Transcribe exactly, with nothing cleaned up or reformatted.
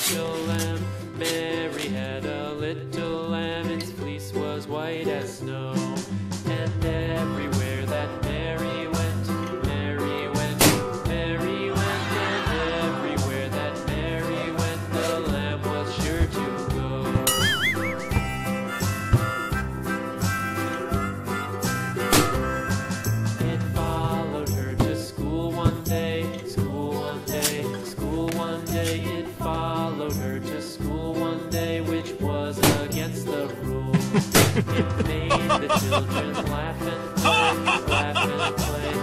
little lamb. Mary had a little lamb, its fleece was white as snow. And everywhere that Mary went, Mary went, Mary went, and everywhere that Mary went, the lamb was sure to go. It followed her to school one day, school one day, school one day. It followed her to school one day, which was against the rules. It made the children laugh and play, laugh and play,